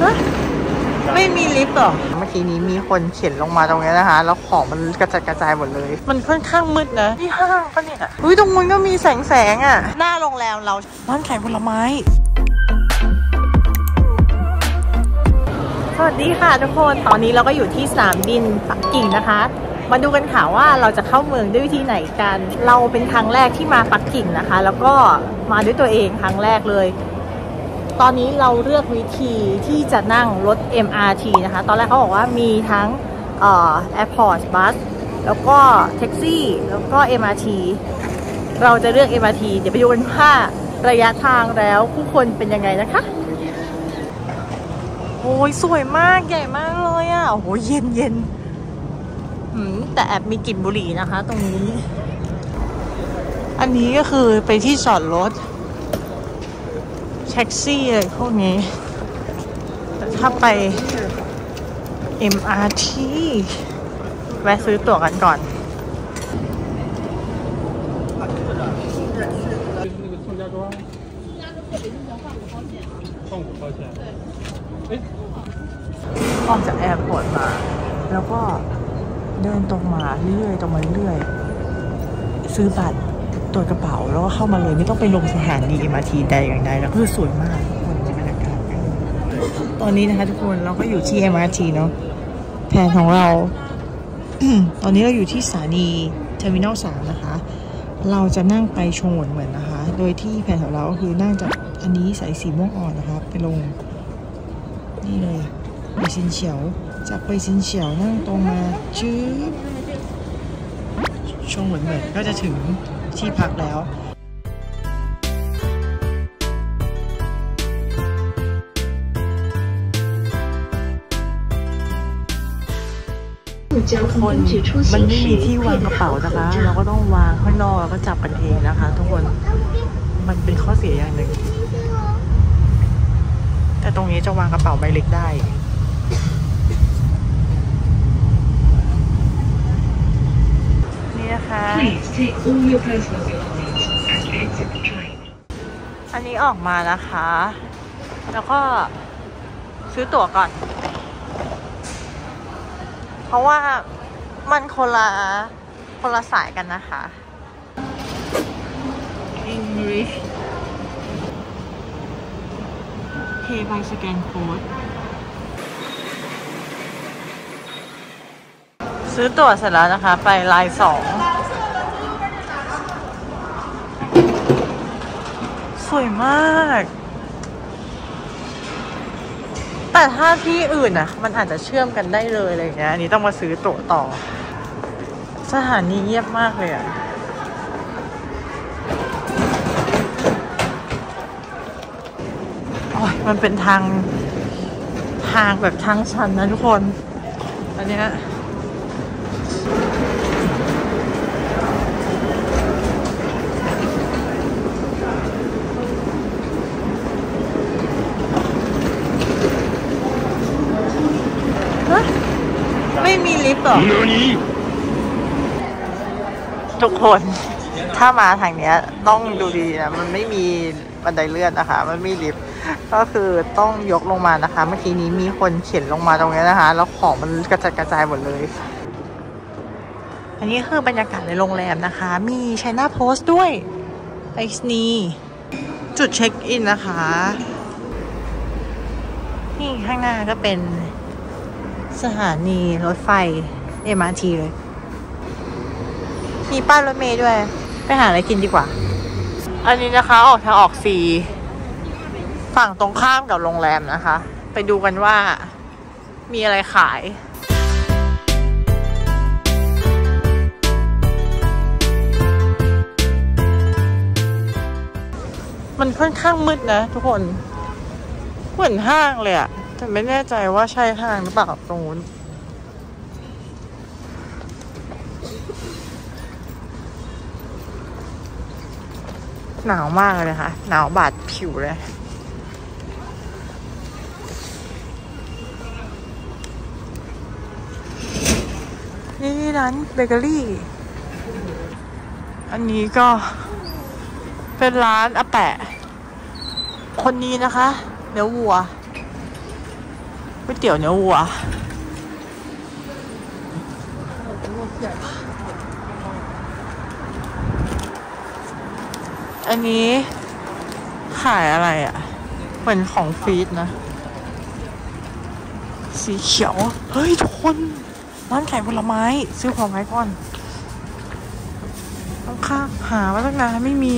ไม่มีลิฟต์หรอเมื่อกี้นี้มีคนเข็นลงมาตรงนี้นะคะแล้วของมันกระจัดกระจายหมดเลยมันค่อนข้างมืดนะที่ห้างปะเนี่ยอุ้ยตรงนู้นก็มีแสงอ่ะหน้าโรงแรมเราร้านขายผลไม้สวัสดีค่ะทุกคนตอนนี้เราก็อยู่ที่สนามบินปักกิ่งนะคะมาดูกันค่ะว่าเราจะเข้าเมืองด้วยวิธีไหนกันเราเป็นครั้งแรกที่มาปักกิ่งนะคะแล้วก็มาด้วยตัวเองครั้งแรกเลยตอนนี้เราเลือกวิธีที่จะนั่งรถ MRT นะคะตอนแรกเขาบอกว่ามีทั้งAirport Bus แล้วก็แท็กซี่แล้วก็ MRT เราจะเลือก MRT เดี๋ยวไปดูกันว่าระยะทางแล้วผู้คนเป็นยังไงนะคะโอ้ยสวยมากใหญ่มากเลยอ่ะโอ้โหเย็นแต่แอบมีกลิ่นบุหรี่นะคะตรงนี้อันนี้ก็คือไปที่จอดรถแท็กซี่อะไรพวกนี้แต่ถ้าไป MRT แวะซื้อตั๋วกันก่อนออกจากแอร์พอร์ตมาแล้วก็เดินตรงมาเรื่อยซื้อบัตรตรวจกระเป๋าแล้วก็เข้ามาเลยไม่ต้องไปลงสถานี MRT ใดอย่างใดแล้วคือสวยมากทุกคนบรรยากาศตอนนี้นะคะทุกคนเราก็อยู่ที่ MRT เนาะแผนของเรา ตอนนี้เราอยู่ที่สถานี Terminal 3 นะคะเราจะนั่งไปชงเหมือนนะคะโดยที่แผนของเราก็คือนั่งจากอันนี้สายสีม่วงอ่อนนะคะไปลงนี่เลยไปซินเฉียวจากไปซินเฉียวนั่งตรงมาจื๊บชงเหมือนก็จะถึงที่พักแล้วคนมันไม่มีที่วางกระเป๋านะคะเราก็ต้องวางข้างนอกแล้วก็จับกันเองนะคะทุกคนมันเป็นข้อเสียอย่างหนึ่งแต่ตรงนี้จะวางกระเป๋าใบเล็กได้นี่นะคะอันนี้ออกมานะคะแล้วก็ซื้อตั๋วก่อนเพราะว่ามันคนละสายกันนะคะ English Pay by Scan Code ซื้อตั๋วเสร็จแล้วนะคะไปลาย2สวยมากแต่ถ้าที่อื่นอ่ะมันอาจจะเชื่อมกันได้เลยอะไรอย่างเงี้ยอันนี้ต้องมาซื้อตั๋วต่อสถานีเงียบมากเลยอ่ะโอ้ยมันเป็นทางแบบทางชันนะทุกคนอันเนี้ยไม่มีลิฟต์หรอทุกคนถ้ามาทางเนี้ยต้องดูดีนะมันไม่มีบันไดเลื่อนนะคะมันไม่มีลิฟต์ก็คือต้องยกลงมานะคะเมื่อกี้นี้มีคนเข็นลงมาตรงนี้นะคะแล้วของมันกระจัดกระจายหมดเลยอันนี้คือบรรยากาศในโรงแรมนะคะมี China Post ด้วยไปสนีจุดเช็คอินนะคะนี่ข้างหน้าก็เป็นสถานีรถไฟ MRT เลยมีป้ายรถเมล์ด้วยไปหาอะไรกินดีกว่าอันนี้นะคะออกทางออกฟรีฝั่งตรงข้ามกับโรงแรมนะคะไปดูกันว่ามีอะไรขายมันค่อนข้างมืดนะทุกคนเหมือนห้างเลยอะแต่ไม่แน่ใจว่าใช่ห้างหรือเปล่าตรงนู้นหนาวมากเลยค่ะหนาวบาดผิวเลยนี่ร้านเบเกอรี่อันนี้ก็เป็นร้านอาแปะคนนี้นะคะเนื้อวัวก๋วยเตี๋ยวเนื้อวัวอันนี้ขายอะไรอ่ะเหมือนของฟีดนะสีเขียวเฮ้ยทุกคนร้านขายผลไม้ซื้อผลไม้ก่อนต้องข้าหามาตั้งนานไม่มี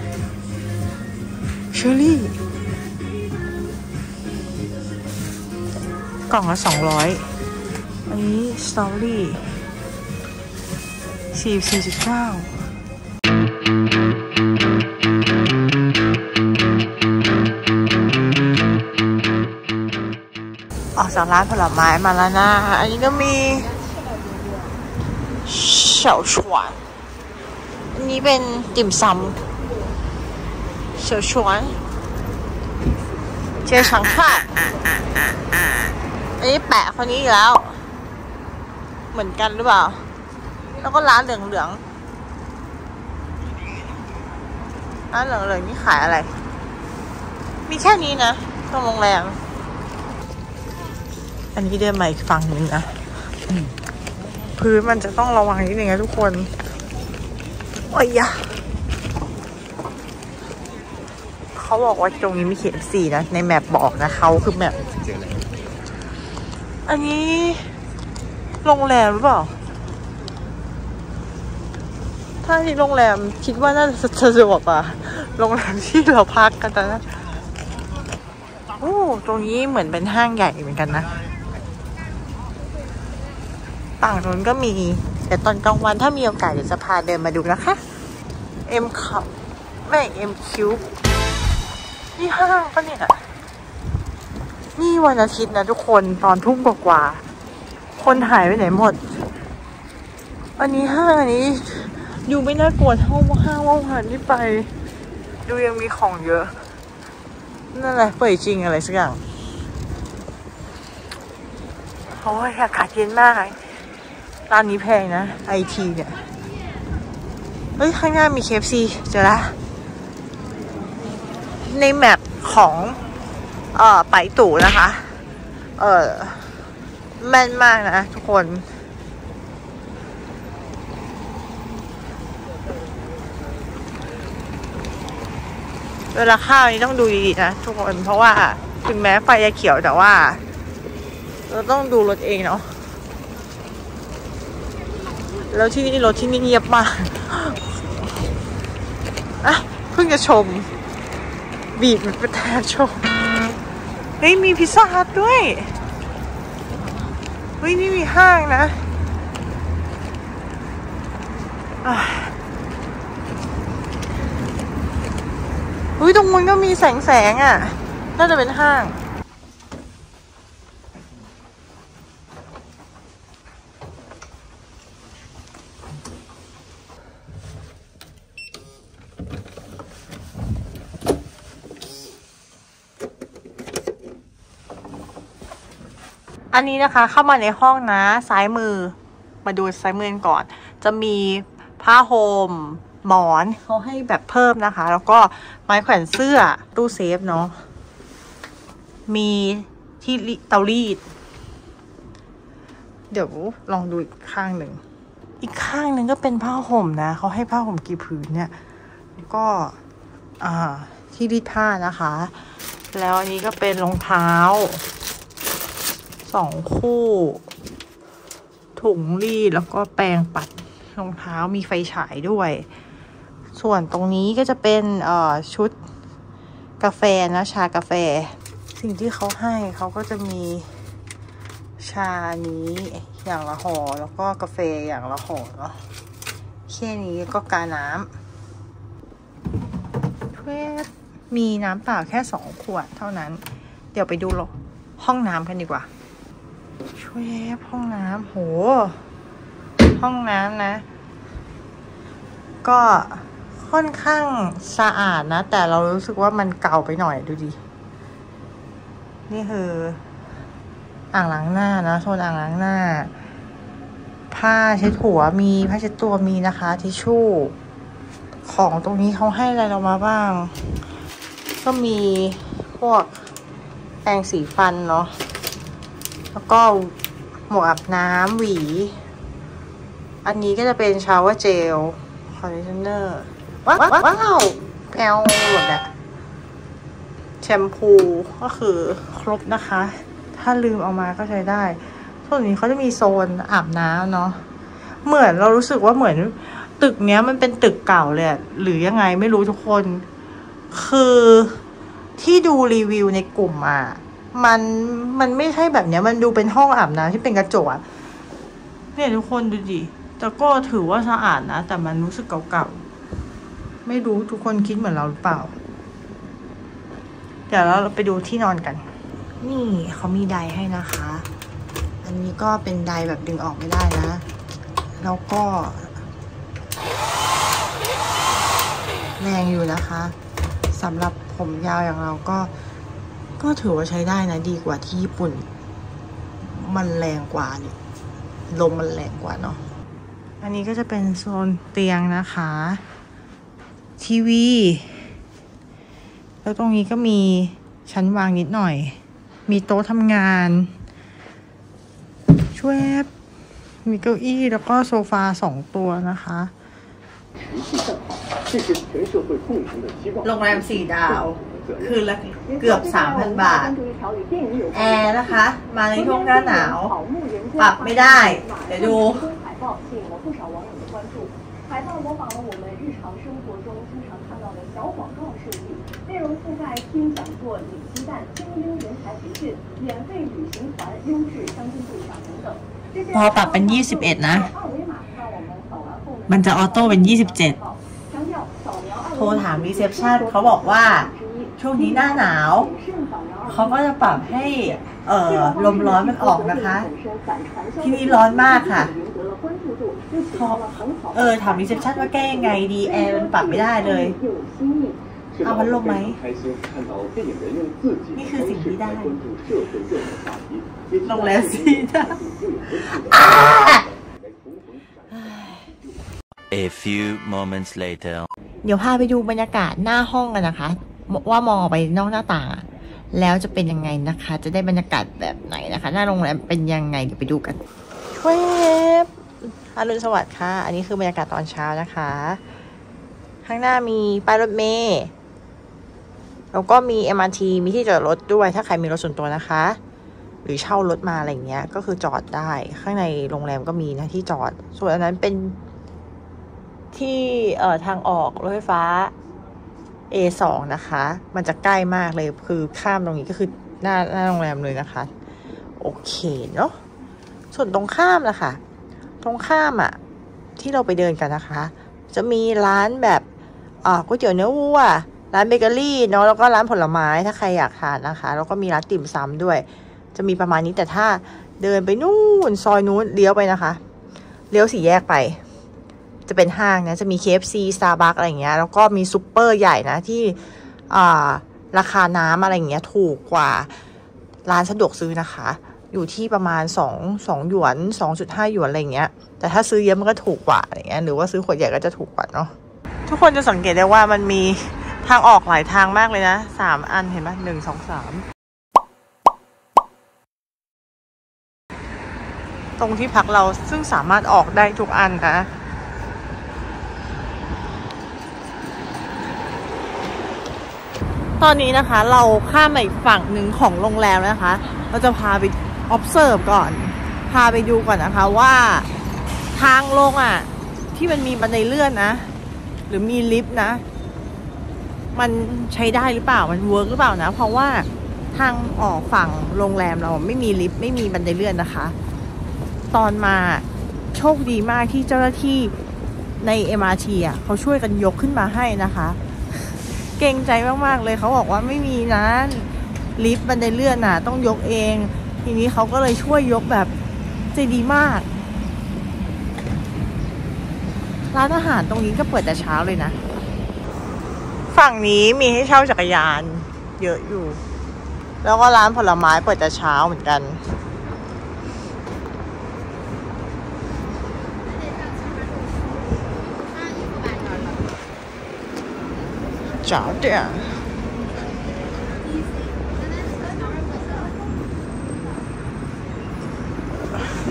เชอร์รี่กล่องละ200อันนี้สตรอเบอรี่44.9ออกจากร้านผลไม้มาแล้วนะอันนี้ก็มีเฉาฉวนอันนี้เป็นติ่มซำเฉาฉวนเจอฉังค่ะอันนี้แปะคนนี้แล้วเหมือนกันหรือเปล่าแล้วก็ร้านเหลืองร้านเหลืองนี่ขายอะไรมีแค่นี้นะตรงโรงแรมอันนี้เดินมาอีกฝั่งหนึ่งนะพื้นมันจะต้องระวังนิดนึงนะทุกคนโอ้ยอะเขาบอกว่าตรงนี้มีKFCนะในแมปบอกนะเขาคือแมปอันนี้โรงแรมหรือเปล่าถ้าที่โรงแรมคิดว่าน่าจะสะดวกอ่ะโรงแรมที่เราพักกันนะโอ้ตรงนี้เหมือนเป็นห้างใหญ่เหมือนกันนะฝั่งนู้นก็มีแต่ตอนกลางวันถ้ามีโอกาสเดี๋ยวจะพาเดินมาดูนะคะM Cup ไม่ M Cube นี่ห้างปะเนี่ยนี่วันอาทิตย์นะทุกคนตอนทุ่มกว่าคนหายไปไหนหมดอันนี้ห้างอันนี้ดูไม่น่ากลัวเท่าห้างว่างหันที่ไปดูยังมีของเยอะนั่นแหละเปิดจริงอะไรสักอย่างโอ้ยอากาศเย็นมากร้านนี้แพงนะไอทีเนี่ยเฮ้ยข้างหน้ามี KFC เจอละในแมปของไปตู่นะคะแม่นมากนะทุกคนเวลาข้าวนี้ต้องดูดีๆนะทุกคนเพราะว่าถึงแม้ไฟจะเขียวแต่ว่าเราต้องดูรถเองเนาะแล้วที่นี่รถที่นี่เงียบมากอ่ะเพิ่งจะชมบีบมันเป็นแทนชมเฮ้ยมีพิซซ่าฮัทด้วยเฮ้ยนี่มีห้างนะอุ้ยตรงนู้นก็มีแสงอ่ะน่าจะเป็นห้างอันนี้นะคะเข้ามาในห้องนะซ้ายมือมาดูซ้ายมือก่อนจะมีผ้าห่มหมอนเขาให้แบบเพิ่มนะคะแล้วก็ไม้แขวนเสื้อตู้เซฟเนาะมีที่เตารีดเดี๋ยวลองดูอีกข้างหนึ่งอีกข้างหนึ่งก็เป็นผ้าห่มนะเขาให้ผ้าห่มกี่ผืนเนี่ยแล้วก็ที่รีดผ้านะคะแล้วอันนี้ก็เป็นรองเท้า2 คู่ถุงรีดแล้วก็แปรงปัดรองเท้ามีไฟฉายด้วยส่วนตรงนี้ก็จะเป็นชุดกาแฟนะชากาแฟสิ่งที่เขาให้เขาก็จะมีชานี้อย่างละห่อแล้วก็กาแฟอย่างละห่อเนาะแค่นี้ก็กาน้ำมีน้ำเปล่าแค่2 ขวดเท่านั้นเดี๋ยวไปดูห้องน้ำกันดีกว่าช่วยห้องน้ำโหห้องน้ำนะก็ค่อนข้างสะอาดนะแต่เรารู้สึกว่ามันเก่าไปหน่อยดูดินี่คืออ่างล้างหน้านะโซนอ่างล้างหน้าผ้าเช็ดหัวมีผ้าเช็ดตัวมีนะคะทิชชู่ของตรงนี้เขาให้อะไรเรามาบ้างก็มีพวกแปรงสีฟันเนาะแล้วก็หมวกอาบน้ำหวีอันนี้ก็จะเป็นชาวเวอร์เจลคอนดิชเนอร์ว้าวแอลหมดอะแชมพูก็คือครบนะคะถ้าลืมเอามาก็ใช้ได้ส่วนนี้เขาจะมีโซนอาบน้ำเนาะเหมือนเรารู้สึกว่าเหมือนตึกเนี้ยมันเป็นตึกเก่าเลยหรือยังไงไม่รู้ทุกคนคือที่ดูรีวิวในกลุ่มอ่ะมันไม่ใช่แบบเนี้ยมันดูเป็นห้องอาบน้ำที่เป็นกระจกอะเนี่ยทุกคนดูดิแต่ก็ถือว่าสะอาดนะแต่มันรู้สึกเก่าๆไม่รู้ทุกคนคิดเหมือนเราหรือเปล่าเดี๋ยวเราไปดูที่นอนกันนี่เขามีไดให้นะคะอันนี้ก็เป็นไดแบบดึงออกไม่ได้นะแล้วก็แรงอยู่นะคะสำหรับผมยาวอย่างเราก็ถือว่าใช้ได้นะดีกว่าที่ญี่ปุ่นมันแรงกว่านี่ลมมันแรงกว่าเนาะอันนี้ก็จะเป็นโซนเตียงนะคะทีวีแล้วตรงนี้ก็มีชั้นวางนิดหน่อยมีโต๊ะทำงานช่วยมีเก้าอี้แล้วก็โซฟา2 ตัวนะคะโรงแรม4 ดาวคืนละเกือบ 3,000 บาทแอร์นะคะมาในช่วงหน้าหนาวปรับไม่ได้เดี๋ยวดู海报模仿了我们日常生活中经常看到的小广告设计，内容覆盖听讲座、领鸡蛋、精英人才培训、免费旅行团、优质乡亲对象等等。พอปรับเป็น21นะมันจะออโต้เป็น27โทรถามรีเซพชันเขาบอกว่าช่วงนี้หน้าหนาวเขาก็จะปรับให้ลมร้อนมันออกนะคะที่นี่ร้อนมากค่ะถามรีเซพชันว่าแก้ยังไงดีแอร์มันปรับไม่ได้เลยเอาพัดลมไหมนี่คือสิ่งที่ได้โรงแรมซีนะ A few moments later เดี๋ยวพาไปดูบรรยากาศหน้าห้องกันนะคะว่ามองออกไปนอกหน้าต่างแล้วจะเป็นยังไงนะคะจะได้บรรยากาศแบบไหนนะคะหน้าโรงแรมเป็นยังไงเดี๋ยวไปดูกันเว็บอรุณสวัสดิ์ค่ะอันนี้คือบรรยากาศตอนเช้านะคะข้างหน้ามีป้ายรถเมล์แล้วก็มี MRT มีที่จอดรถด้วยถ้าใครมีรถส่วนตัวนะคะหรือเช่ารถมาอะไรเงี้ยก็คือจอดได้ข้างในโรงแรมก็มีนะที่จอดส่วนอันนั้นเป็นที่ทางออกรถไฟฟ้า A2 นะคะมันจะใกล้มากเลยคือข้ามตรงนี้ก็คือหน้าโรงแรมเลยนะคะโอเคเนาะส่วนตรงข้ามนะคะตรงข้ามที่เราไปเดินกันนะคะจะมีร้านแบบก๋วยเตี๋ยวเนื้อวัวร้านเบเกอรี่เนาะแล้วก็ร้านผลไม้ถ้าใครอยากทานนะคะแล้วก็มีร้านติ่มซำด้วยจะมีประมาณนี้แต่ถ้าเดินไปนู่นซอยนู้นเลี้ยวไปนะคะเลี้ยว4 แยกไปจะเป็นห้างนะจะมี KFC Starbucks อะไรอย่างเงี้ยแล้วก็มีซุปเปอร์ใหญ่นะที่ราคาน้ำอะไรอย่างเงี้ยถูกกว่าร้านสะดวกซื้อนะคะอยู่ที่ประมาณ2หยวน 2.5 หยวนอะไรอย่างเงี้ยแต่ถ้าซื้อเยอะมันก็ถูกกว่าอะไรเงี้ยหรือว่าซื้อขวดใหญ่ก็จะถูกกว่าเนาะทุกคนจะสังเกตได้ว่ามันมีทางออกหลายทางมากเลยนะ3 อันเห็นไหม1 2 3ตรงที่พักเราซึ่งสามารถออกได้ทุกอันนะตอนนี้นะคะเราข้ามไปอีกฝั่งหนึ่งของโรงแรมนะคะเราจะพาไป observe ก่อนพาไปดูก่อนนะคะว่าทางลงที่มันมีบันไดเลื่อนนะหรือมีลิฟต์นะมันใช้ได้หรือเปล่ามันเวิร์กหรือเปล่านะเพราะว่าทางออกฝั่งโรงแรมเราไม่มีลิฟต์ไม่มีบันไดเลื่อนนะคะตอนมาโชคดีมากที่เจ้าหน้าที่ใน MRT เขาช่วยกันยกขึ้นมาให้นะคะเก่งใจมากๆเลยเขาบอกว่าไม่มีนะลิฟต์บันไดเลื่อนต้องยกเองทีนี้เขาก็เลยช่วยยกแบบใจดีมากร้านอาหารตรงนี้ก็เปิดแต่เช้าเลยนะฝั่งนี้มีให้เช่าจักรยานเยอะอยู่แล้วก็ร้านผลไม้เปิดแต่เช้าเหมือนกัน早点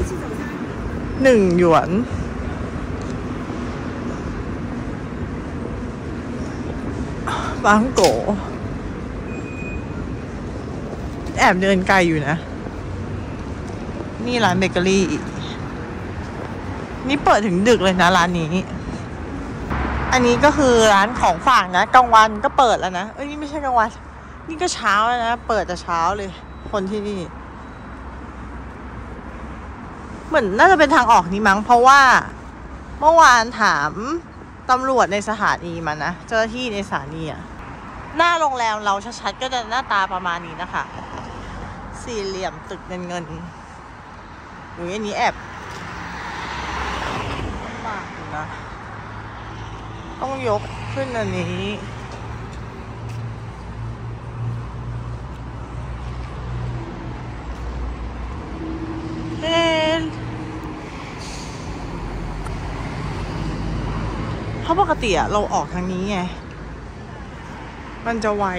1 หยวนบางโกแอบเดินไกลอยู่นะนี่ร้านเบเกอรี่นี่เปิดถึงดึกเลยนะร้านนี้อันนี้ก็คือร้านของฝากนะกลางวันก็เปิดแล้วนะนี่ไม่ใช่กลางวันนี่ก็เช้าแล้วนะเปิดแต่เช้าเลยคนที่นี่เหมือนน่าจะเป็นทางออกนี้มั้งเพราะว่าเมื่อวานถามตำรวจในสถานีมานะเจ้าหน้าที่ในสถานีอะหน้าโรงแรมเราชัดๆก็จะหน้าตาประมาณนี้นะคะสี่เหลี่ยมตึกเงินอยู่อันนี้แอบมากนะต้องยกขึ้นอันนี้เพราะปกติอะเราออกทางนี้ไงมันจะไว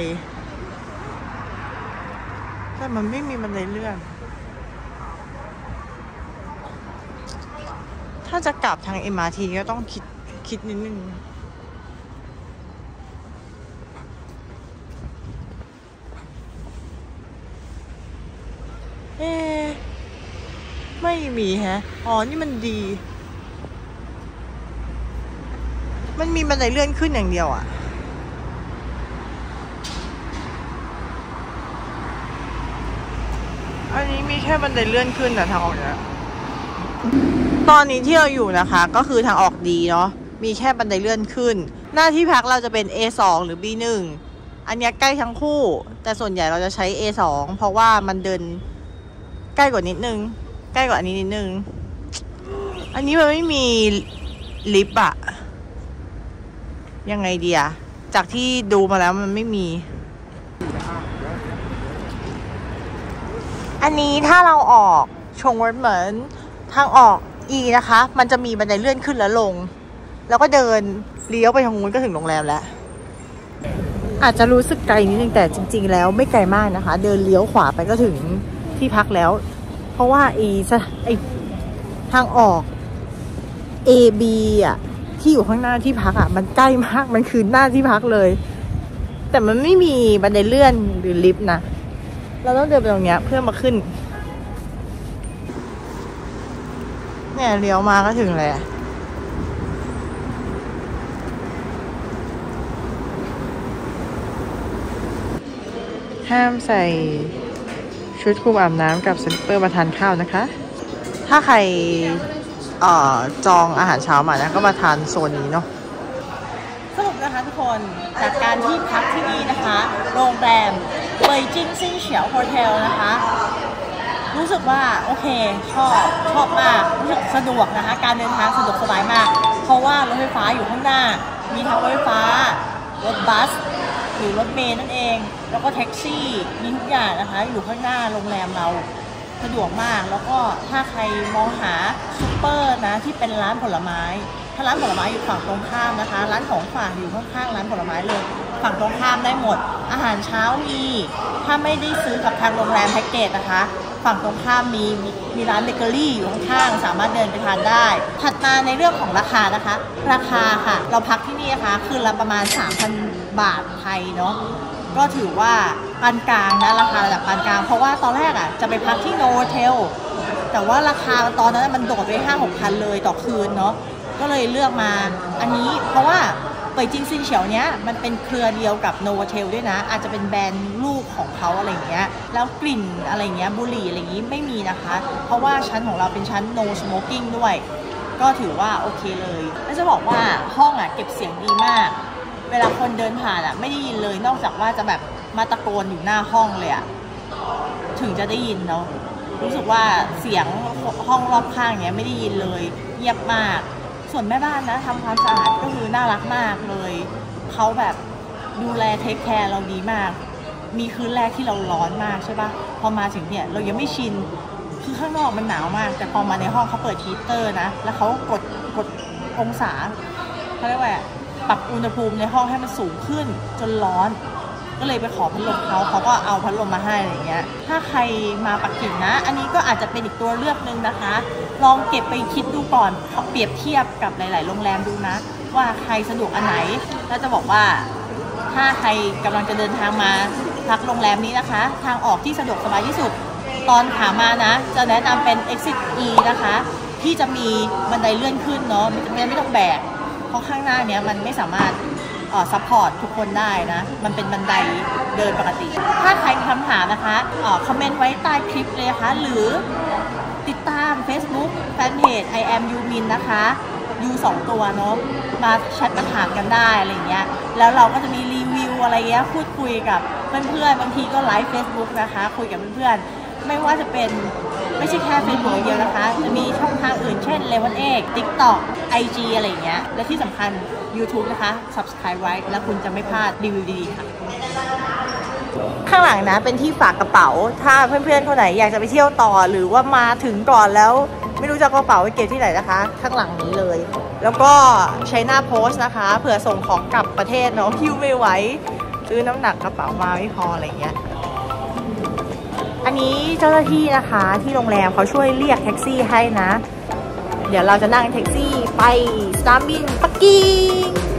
แต่มันไม่มีบันไดเลื่อนถ้าจะกลับทาง MRT ก็ต้องคิดนิดนึงไม่มีฮะอ๋อนี่มันดีมันมีบันไดเลื่อนขึ้นอย่างเดียวอ่ะอันนี้มีแค่บันไดเลื่อนขึ้นแต่ทางออกเนี่ยตอนนี้ที่เราอยู่นะคะก็คือทางออกดีเนาะมีแค่บันไดเลื่อนขึ้นหน้าที่พักเราจะเป็น A2 หรือ B1 อันนี้ใกล้ทั้งคู่แต่ส่วนใหญ่เราจะใช้ A2 เพราะว่ามันเดินใกล้กว่านิดนึงใกล้กว่าอันนี้นิดนึงอันนี้มันไม่มีลิฟต์อะยังไงดีอะจากที่ดูมาแล้วมันไม่มีอันนี้ถ้าเราออกชงเหมือนทางออก E นะคะมันจะมีบันไดเลื่อนขึ้นแล้วลงแล้วก็เดินเลี้ยวไปทางนู้นก็ถึงโรงแรมแล้วอาจจะรู้สึกไกลนิดนึงแต่จริงๆแล้วไม่ไกลมากนะคะเดินเลี้ยวขวาไปก็ถึงที่พักแล้วเพราะว่าทางออก A B อ่ะที่อยู่ข้างหน้าที่พักอ่ะมันใกล้มากมันคือหน้าที่พักเลยแต่มันไม่มีบันไดเลื่อนหรือลิฟต์นะเราต้องเดินไปตรงเนี้ยเพื่อมาขึ้นเนี่ยเลี้ยวมาก็ถึงเลยห้ามใส่ชุดคลุมอาบน้ำกับสลิปเปอร์มาทานข้าวนะคะถ้าใครจองอาหารเช้ามานะก็มาทานโซนนี้เนาะสรุปนะคะทุกคนจากการที่พักที่นี่นะคะโรงแรมเบยจิ้งซิ่งเฉียวโฮเทลนะคะรู้สึกว่าโอเคชอบมากรู้สึกสะดวกนะคะการเดินทางสะดวกสบายมากเพราะว่ารถไฟฟ้าอยู่ข้างหน้ามีทั้งรถไฟฟ้ารถบัสหรือรถเมล์นั่นเองแล้วก็แท็กซี่มีทุกอย่างนะคะอยู่ข้างหน้าโรงแรมเราสะดวกมากแล้วก็ถ้าใครมองหาซุปเปอร์นะที่เป็นร้านผลไม้ถ้าร้านผลไม้อยู่ฝั่งตรงข้ามนะคะร้านของฝากอยู่ข้างๆร้านผลไม้เลยฝั่งตรงข้ามได้หมดอาหารเช้ามีถ้าไม่ได้ซื้อกับทางโรงแรมแพ็กเกจนะคะฝั่งตรงข้ามมีร้านเบเกอรี่อยู่ข้างๆสามารถเดินไปทานได้ถัดมาในเรื่องของราคานะคะราคาค่ะเราพักที่นี่นะคะคืนละประมาณ 3,000 บาทไทยเนาะก็ถือว่าปานกลางนะราคาระดับปานกลางเพราะว่าตอนแรกจะไปพักที่โนโวเทลแต่ว่าราคาตอนนั้นมันโดดไป 5-6 พันเลยต่อคืนเนาะก็เลยเลือกมาอันนี้เพราะว่าเป่ยจิงซินเฉียวเนี้ยมันเป็นเครือเดียวกับโนโวเทลด้วยนะอาจจะเป็นแบรนด์ลูกของเขาอะไรเงี้ยแล้วกลิ่นอะไรเงี้ยบุหรี่อะไรอย่างงี้ไม่มีนะคะเพราะว่าชั้นของเราเป็นชั้น no smoking ด้วยก็ถือว่าโอเคเลยแล้วจะบอกว่าห้องเก็บเสียงดีมากเวลาคนเดินผ่านไม่ได้ยินเลยนอกจากว่าจะแบบมาตะโกนอยู่หน้าห้องเลยถึงจะได้ยินเนาะรู้สึกว่าเสียงห้องรอบข้างเนี้ยไม่ได้ยินเลยเงียบมากส่วนแม่บ้านนะทำความสะอาดก็คือน่ารักมากเลยเขาแบบดูแลเทคแคร์เราดีมากมีคืนแรกที่เราร้อนมากใช่ปะพอมาถึงเนี่ยเรายังไม่ชินคือข้างนอกมันหนาวมากแต่พอมาในห้องเขาเปิดฮีตเตอร์นะแล้วเขากดองศาเขาเรียกว่าปรับอุณหภูมิในห้องให้มันสูงขึ้นจนร้อนก็เลยไปขอพัดลมเขาก็เอาพัดลมมาให้อะไรเงี้ยถ้าใครมาปักกิ่งนะอันนี้ก็อาจจะเป็นอีกตัวเลือกนึงนะคะลองเก็บไปคิดดูก่อนเปรียบเทียบกับหลายๆโรงแรมดูนะว่าใครสะดวกอันไหนแล้วจะบอกว่าถ้าใครกำลังจะเดินทางมาพักโรงแรมนี้นะคะทางออกที่สะดวกสบายที่สุดตอนขามานะจะแนะนำเป็น Exit E นะคะที่จะมีบันไดเลื่อนขึ้นเนาะไม่ต้องแบกเพราะข้างหน้าเนี้ยมันไม่สามารถซัพพอร์ตทุกคนได้นะมันเป็นบันไดเดินปกติถ้าใครมีคำถามนะคะคอมเมนต์ไว้ใต้คลิปเลยนะคะหรือติดตาม Facebook แฟนเพจ I am Yumin นะคะยู2ตัวเนาะมาแชทมาถามกันได้อะไรเงี้ยแล้วเราก็จะมีรีวิวอะไรเงี้ยพูดคุยกับเพื่อนๆบางทีก็ไลฟ์ Facebook นะคะคุยกับเพื่อนๆไม่ว่าจะเป็นไม่ใช่แค่ Facebook เดียวนะคะจะมีช่องทางอื่นเช่น Level X TikTok IG อะไรเงี้ยและที่สำคัญ YouTube นะคะ Subscribe ไว้แล้วคุณจะไม่พลาดรีวิวดีๆค่ะข้างหลังนะเป็นที่ฝากกระเป๋าถ้าเพื่อนๆคนไหนอยากจะไปเที่ยวต่อหรือว่ามาถึงก่อนแล้วไม่รู้จะกระเป๋าไปเก็บที่ไหนนะคะข้างหลังนี้เลยแล้วก็ใช้หน้าโพสนะคะเผื่อส่งของกลับประเทศเนาะหิ้วไม่ไหวซื้อน้ำหนักกระเป๋ามาไม่พออะไรเงี้ยอันนี้เจ้าหน้าที่นะคะที่โรงแรมเขาช่วยเรียกแท็กซี่ให้นะเดี๋ยวเราจะนั่งแท็กซี่ไปสนามบินปักกิ่ง